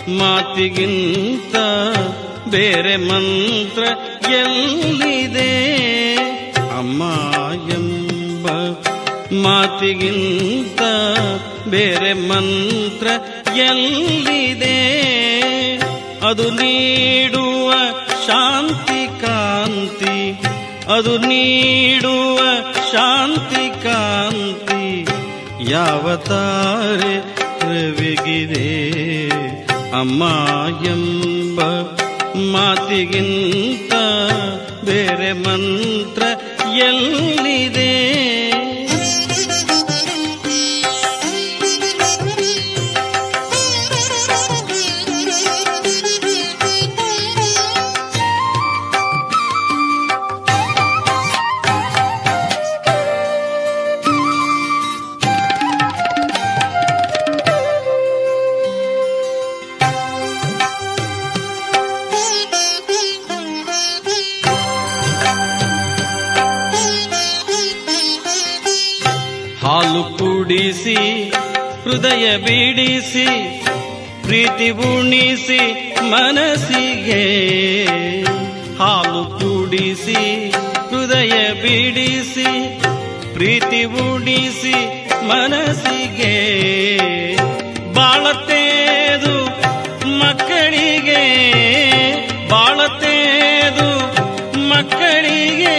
ಮಾತಿಗಿಂತ ಬೇರೆ ಮಂತ್ರ ಎಲ್ಲಿದೆ ಅಮ್ಮ ಎಂಬ ಮಾತಿಗಿಂತ ಬೇರೆ ಮಂತ್ರ ಎಲ್ಲಿದೆ ಅದು ನೀಡುವ ಶಾಂತಿ ಕಾಂತಿ ಅದು ನೀಡುವ ಶಾಂತಿ ಕಾಂತಿ ಯಾವ ತಾರೆ ರವಿಗಿದೆ ಅಮ್ಮ ಎಂಬ ಮಾತಿಗಿಂತ ಬೇರೆ ಮಂತ್ರ ಎಲ್ಲಿದೆ ಹಾಲು ಕುಡಿಸಿ ಹೃದಯ ಬಿಡಿಸಿ ಪ್ರೀತಿ ಉಣಿಸಿ ಮನಸ್ಸಿಗೆ ಹಾಲು ಕುಡಿಸಿ ಹೃದಯ ಬಿಡಿಸಿ ಪ್ರೀತಿ ಉಣಿಸಿ ಮನಸ್ಸಿಗೆ ಬಾಳತೇದು ಮಕ್ಕಳಿಗೆ ಬಾಳತೇದು ಮಕ್ಕಳಿಗೆ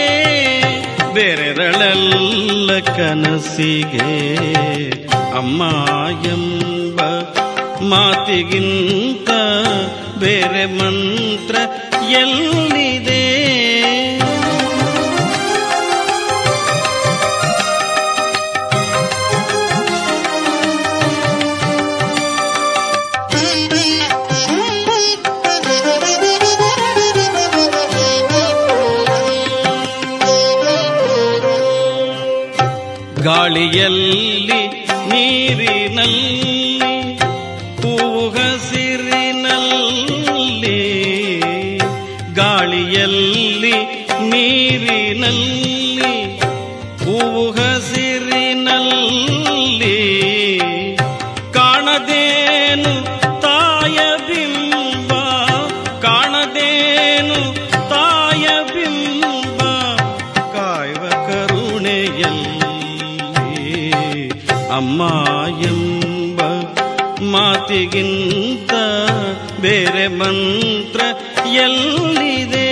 ಬೇರೆರಳಲ್ಲ ಕನಸಿಗೆ ಅಮ್ಮ ಎಂಬ ಮಾತಿಗಿಂತ ಬೇರೆ ಮಂತ್ರ ಎಲ್ಲಿದೆ ಗಾಳಿಯಲ್ಲಿ ನೀರಿನಲ್ಲಿ ಹೂವು ಹಸಿರಿನಲ್ಲಿ ಗಾಳಿಯಲ್ಲಿ ನೀರಿನಲ್ಲಿ ಹೂವು ಹಸಿರಿನಲ್ಲಿ ಕಾಣದೇನು ತಾಯ ಬಿಂಬ ಕಾಣದೇನು ತಾಯ ಬಿಂಬ ಕಾಯುವ ಕರುಣೆಯಲ್ಲಿ ಅಮ್ಮ ಎಂಬ ಮಾತಿಗಿಂತ ಬೇರೆ ಮಂತ್ರ ಎಲ್ಲಿದೆ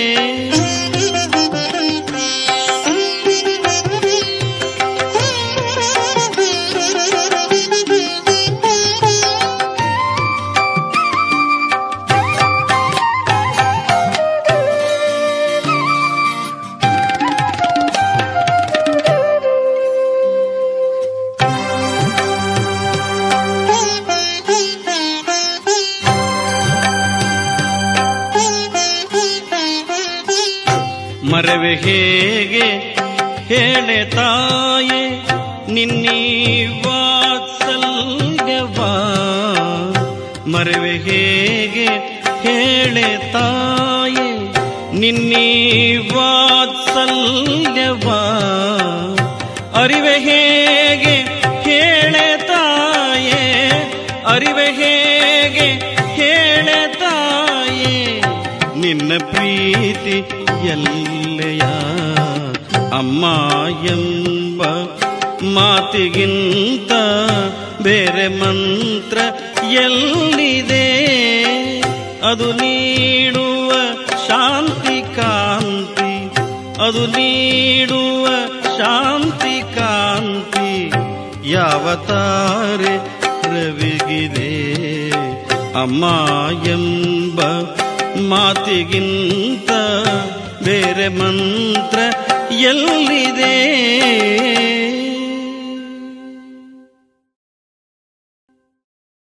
ಮರವೆ ಹೇಗೆ ಹೇಳೆ ತಾಯೆ ನಿನ್ನೀ ವಾತ್ಸಲ್ಯವಾ ಮರವೆ ಹೇಗೆ ಹೇಳೆ ತಾಯೆ ನಿನ್ನೀ ವಾತ್ಸಲ್ಯವಾ ಅರಿವೆ ಹೇಗೆ ಹೇಳೆ ತಾಯೆ ಅರಿವೆ ಹೇಗೆ ಹೇಳೆ ತಾಯೆ ನಿನ್ನ ಪ್ರೀತಿ ಎಲ್ಲೆಯ ಅಮ್ಮ ಎಂಬ ಮಾತಿಗಿಂತ ಬೇರೆ ಮಂತ್ರ ಎಲ್ಲಿದೆ ಅದು ನೀಡುವ ಶಾಂತಿ ಕಾಂತಿ ಅದು ನೀಡುವ ಶಾಂತಿ ಕಾಂತಿ ಯಾವ ತಾರೆ ರವಿಗಿದೆ ಅಮ್ಮ ಎಂಬ ಮಾತಿಗಿಂತ ಬೇರೆ ಮಂತ್ರ ಎಲ್ಲಿದೆ